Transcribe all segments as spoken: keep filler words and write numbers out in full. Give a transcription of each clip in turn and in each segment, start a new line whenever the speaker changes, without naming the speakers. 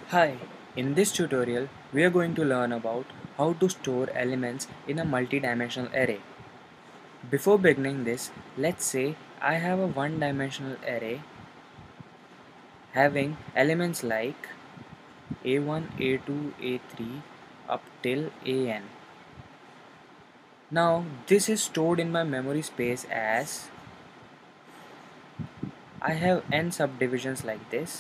Hi, in this tutorial we are going to learn about how to store elements in a multi-dimensional array. Before beginning this, let's say I have a one-dimensional array having elements like A one, A two, A three up till A n. Now this is stored in my memory space as I have n subdivisions like this.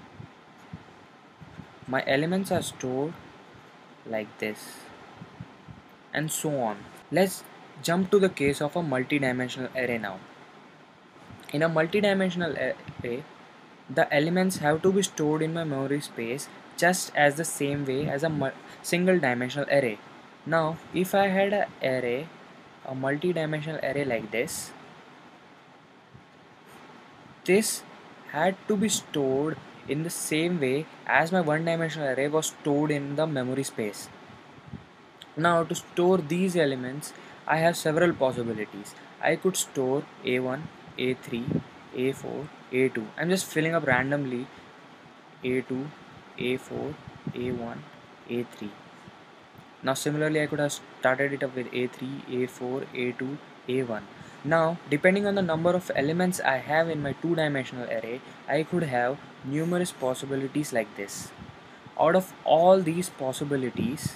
My elements are stored like this and so on. Let's jump to the case of a multi-dimensional array now. In a multi-dimensional array, the elements have to be stored in my memory space just as the same way as a single dimensional array. Now, if I had an array, a multi-dimensional array like this, this had to be stored in the same way as my one-dimensional array was stored in the memory space. Now, to store these elements, I have several possibilities. I could store A one, A three, A four, A two. I'm just filling up randomly A two, A four, A one, A three. Now similarly I could have started it up with A three, A four, A two, A one. Now depending on the number of elements I have in my two-dimensional array, I could have numerous possibilities like this. Out of all these possibilities,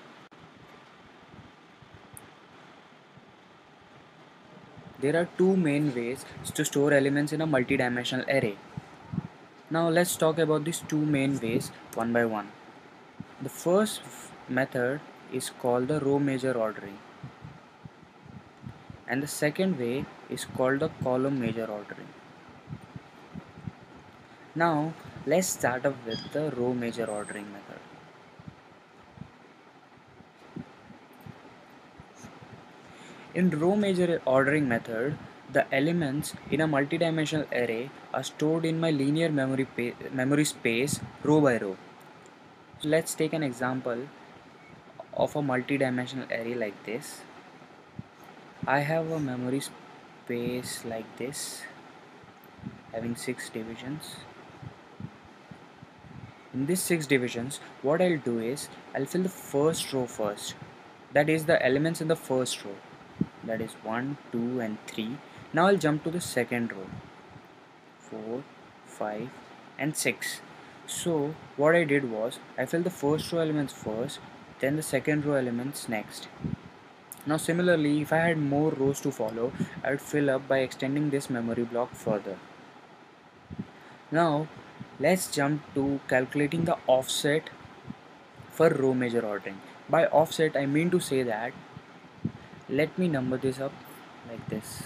there are two main ways to store elements in a multi-dimensional array. Now let's talk about these two main ways one by one. The first method is called the row major ordering, and the second way is called the column major ordering. Now let's start up with the row major ordering method. In row major ordering method, the elements in a multidimensional array are stored in my linear memory, memory space row by row. So let's take an example of a multi-dimensional array like this. I have a memory space like this having six divisions. In these six divisions, what I'll do is I'll fill the first row first, that is the elements in the first row, that is one, two and three. Now I'll jump to the second row, four, five and six. So what I did was I filled the first row elements first, then the second row elements next. Now similarly, if I had more rows to follow, I would fill up by extending this memory block further. Now let's jump to calculating the offset for row major ordering. By offset I mean to say that, let me number this up like this.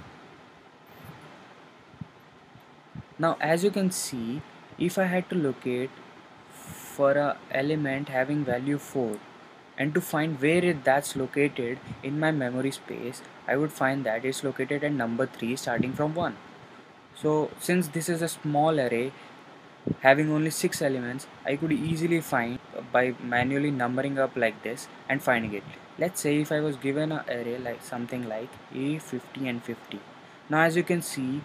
Now as you can see, if I had to locate for a element having value four and to find where it that's located in my memory space, I would find that it's located at number three starting from one. So since this is a small array having only six elements, I could easily find by manually numbering up like this and finding it. Let's say if I was given an array like something like A fifty and fifty. Now as you can see,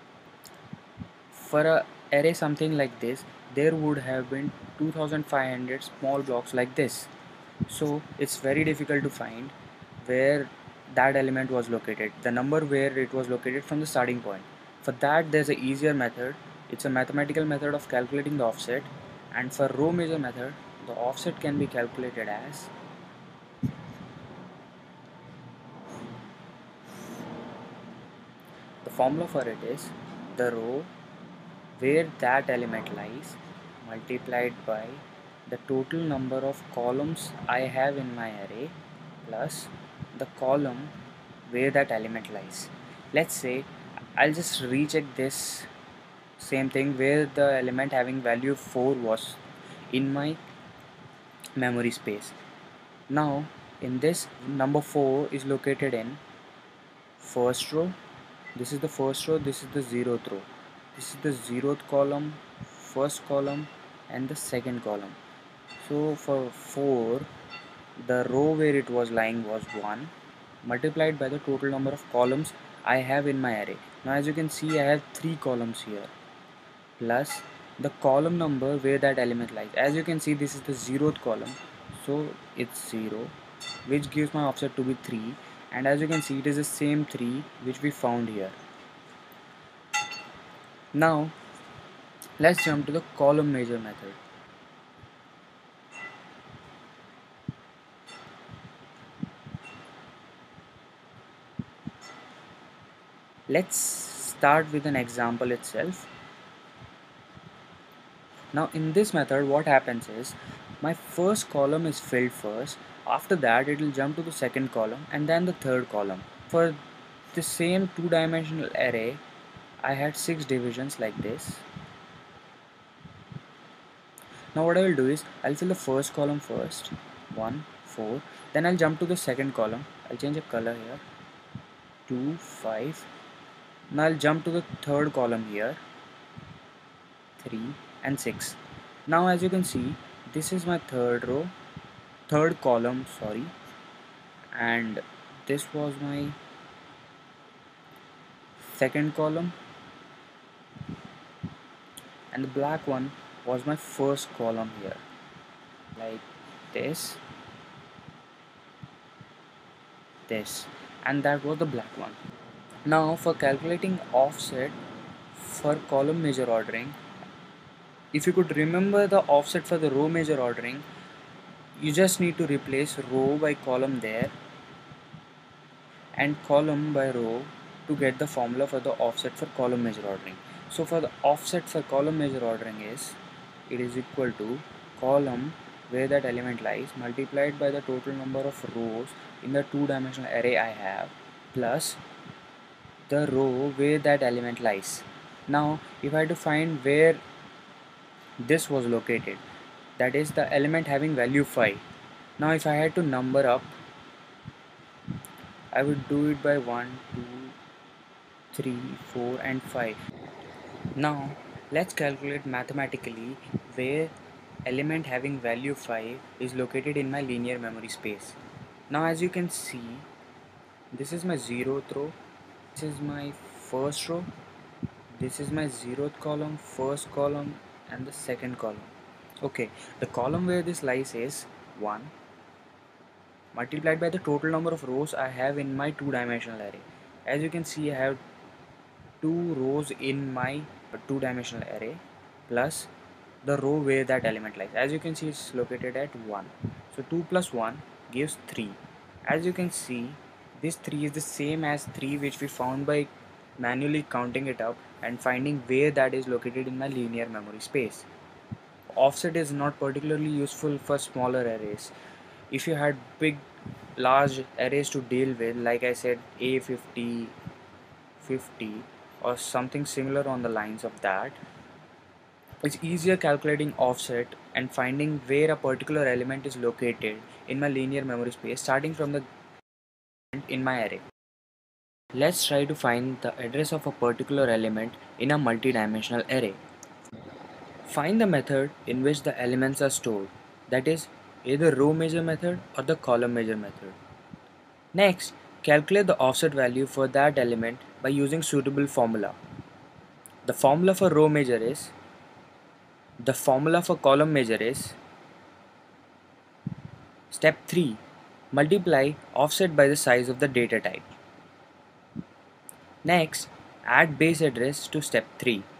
for a array something like this, there would have been two thousand five hundred small blocks like this. So it's very difficult to find where that element was located, the number where it was located from the starting point. For that there's a easier method. It's a mathematical method of calculating the offset, and for row major method the offset can be calculated as the formula for it is the row where that element lies multiplied by the total number of columns I have in my array plus the column where that element lies. Let's say I'll just recheck this same thing where the element having value four was in my memory space. Now in this, number four is located in first row. This is the first row, this is the zeroth row, this is the zeroth column, first column and the second column. So for four, the row where it was lying was one multiplied by the total number of columns I have in my array. Now as you can see, I have three columns here plus the column number where that element lies. As you can see, this is the zeroth column, so it's zero, which gives my offset to be three, and as you can see, it is the same three which we found here. Now let's jump to the column measure method. Let's start with an example itself. Now in this method, what happens is my first column is filled first. After that, it will jump to the second column and then the third column. For the same two-dimensional array, I had six divisions like this. Now what I will do is I'll fill the first column first, one, four. Then I'll jump to the second column. I'll change the color here, two, five. Now I'll jump to the third column here, three and six. Now as you can see, this is my third row, third column, sorry, and this was my second column, and the black one was my first column here, like this, this, and that was the black one. Now for calculating offset for column measure ordering, if you could remember the offset for the row measure ordering, you just need to replace row by column there and column by row to get the formula for the offset for column measure ordering. So for the offset for column measure ordering is, it is equal to column where that element lies multiplied by the total number of rows in the two-dimensional array I have plus the row where that element lies. Now if I had to find where this was located, that is the element having value five. Now if I had to number up, I would do it by one, two, three, four and five. Now let's calculate mathematically where element having value five is located in my linear memory space. Now as you can see, this is my zeroth row, this is my first row, this is my zeroth column, first column and the second column. Okay, the column where this lies is one multiplied by the total number of rows I have in my two-dimensional array. As you can see, I have two rows in my two-dimensional array plus the row where that element lies. As you can see, it's located at one. So two plus one gives three. As you can see, this three is the same as three which we found by manually counting it up and finding where that is located in my linear memory space. Offset is not particularly useful for smaller arrays. If you had big large arrays to deal with, like I said, A fifty, fifty or something similar on the lines of that, it's easier calculating offset and finding where a particular element is located in my linear memory space starting from the in my array. Let's try to find the address of a particular element in a multi-dimensional array. Find the method in which the elements are stored, that is, either row measure method or the column measure method. Next, calculate the offset value for that element by using suitable formula. The formula for row measure is, the formula for column measure is, step three, multiply offset by the size of the data type. Next, add base address to step three.